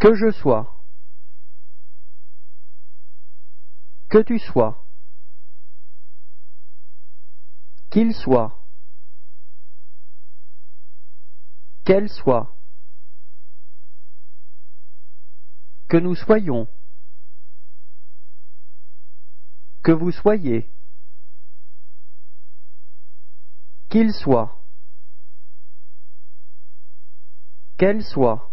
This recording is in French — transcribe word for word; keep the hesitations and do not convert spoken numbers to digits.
Que je sois. Que tu sois. Qu'il soit. Qu'elle soit. Que nous soyons. Que vous soyez. Qu'il soit. Qu'elle soit.